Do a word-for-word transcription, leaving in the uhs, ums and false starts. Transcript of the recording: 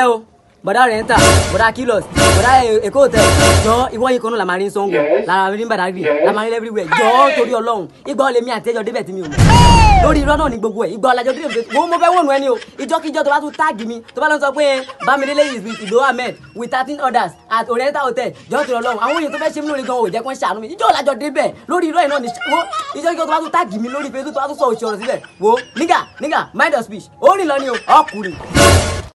bọ̀dá rẹ̀ ń tà bọ̀dá kilos bọ̀dá èkó hotel jọ ìwọ yìí kan náà la máa rí Ṣàngó lára rí Badagry la máa rí everywhere jọ torí Ọlọ́run ìgbà ọ̀lẹ́mí àti ẹjọ́ débẹ̀ tí mi ò mọ̀ lórí irọ́ náà ni gbogbo ẹ̀ ìgbà ọ̀làjọ́ débẹ̀ mo mo fẹ́ wọ̀nù ẹni o ìjọ́kíjọ́ tó bá tún táàgì mi tó bá lọ sọ pé Bámidélé is with Ìdòwú Ahmed with thirteen others at Oriental Hotel jọ torí Ọlọ́run àwọn èèyàn tó fẹ́ ṣe mí lórí gan ò jẹ́ kó ń ṣàánú mi ìjọ́ ọ̀làjọ́ débẹ̀ lórí irọ́ ẹ̀ náà ni ìjọ́kíjọ́ tó bá tún táàgì mi lórí Facebook tó bá tún sọ òṣì ọ̀rọ̀ síbẹ̀ wo nígà nígà mind of speech ó rìn lọ ni o ọkùnrin.